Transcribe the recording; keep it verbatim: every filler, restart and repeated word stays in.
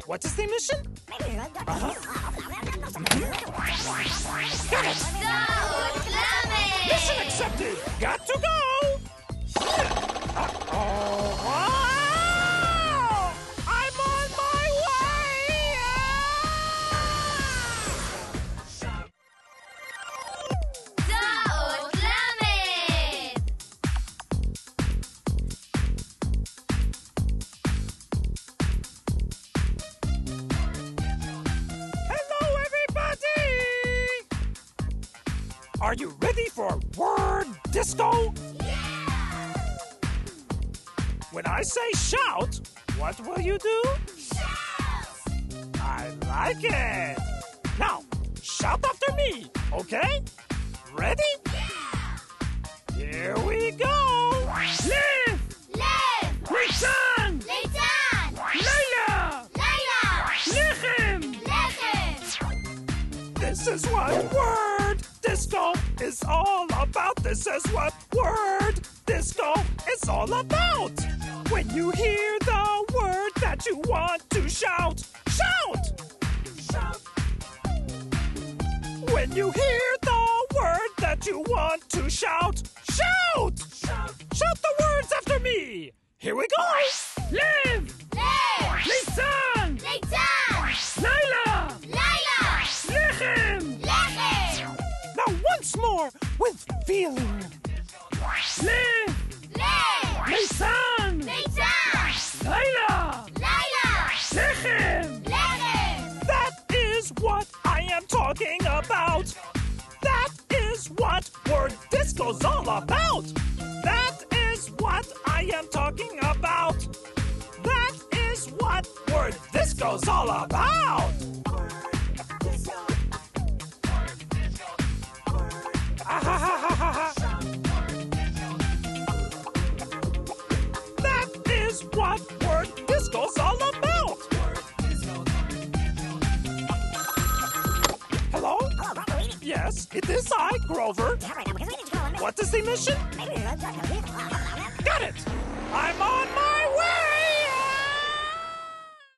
What is the mission? Uh-huh. Got it! Shalom! Mission accepted! Got to go! Uh-oh! Wow! I'm on my way! Hello, everybody! Are you ready for word disco? When I say shout, what will you do? Shout! I like it. Now, shout after me, okay? Ready? Yeah! Here we go. Live! Live! Lisan! Litan! Layla! Layla! Lechem! Lechem! This is what word disco is all about. This is what word disco is all about. When you hear the word that you want to shout, shout! Shout! When you hear the word that you want to shout, shout! Shout! Shout the words after me! Here we go! Live! Live! Lisan! Litan! Layla! Layla! Lechem! Lechem! Now once more with feeling. Live! Live! Lisan! Litan! Layla! Layla! Lechem! Lechem! That is what I am talking about. That is what word disco's all about. That is what I am talking about. That is what word disco's all about. Ah, ha, ha, ha, ha, ha. That is what word disco's all about. Hello? Yes, it is I, Grover. What is the mission? Got it! I'm on my